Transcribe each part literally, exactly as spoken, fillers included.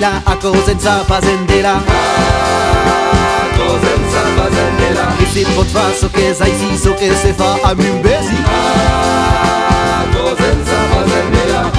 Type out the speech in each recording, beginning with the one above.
naila a Cosenza fazendera, a Cosenza fazendera, che se pot fa so che sai si so che se fa a Mimbesi, a Cosenza fazendera.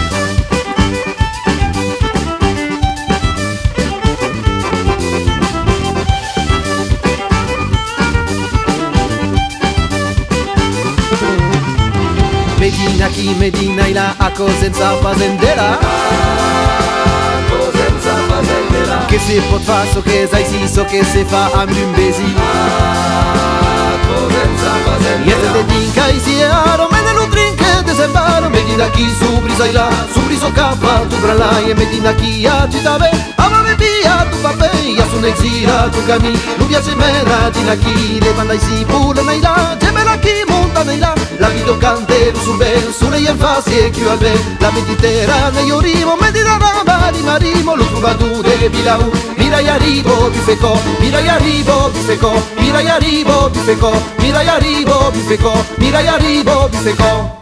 Medina chi Medina ila a Cosenza fazendera, a Cosenza fazendera, che se pot fa so che sai si so che se fa a Mimbesi, a Cosenza fazendera. Iete te dinca i siaro, me ne lo trinche de sembaro, Medina chi su brisa ila, su briso capa tu bralai e Medina chi a citave, amame via tu papei, a su nexira tu cami, nu piace mera dina chi le bandai si pula naila, gemela chi monta naila, la video cantero sul ben, su lei en fasi e chiù al ben, la Mediterranea io rimo, Mediterranea di marimo, lo troubadour de Bilau, mirai arrivo bifecò, mirai arrivo bifecò, mirai arrivo bifecò, mirai arrivo bifecò, mirai arrivo bifecò.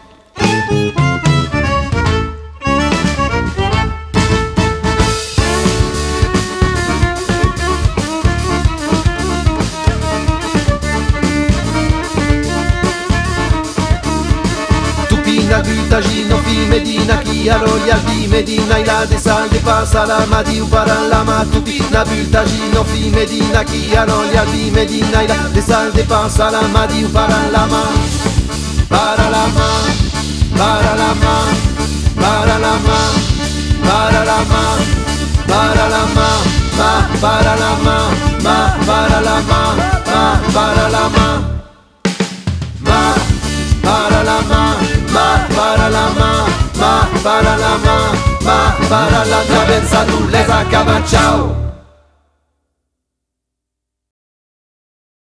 Tupina, Gutagino, fi Medina, chi aroglia di Medina, i la de sal de passa la ma di para la ma Tupina, Gutagino, fi Medina, chi aroglia di Medina, i la de sal de passa la ma di para la ma, para la ma, para la ma, para la ma, para la ma, para la ma, ma, para la ma, ma, para la ma, ma, para la ma, ma, para la ma, ma, para la ma, ma, para la ma, ma, para la cabeza tu les acaba, ciao.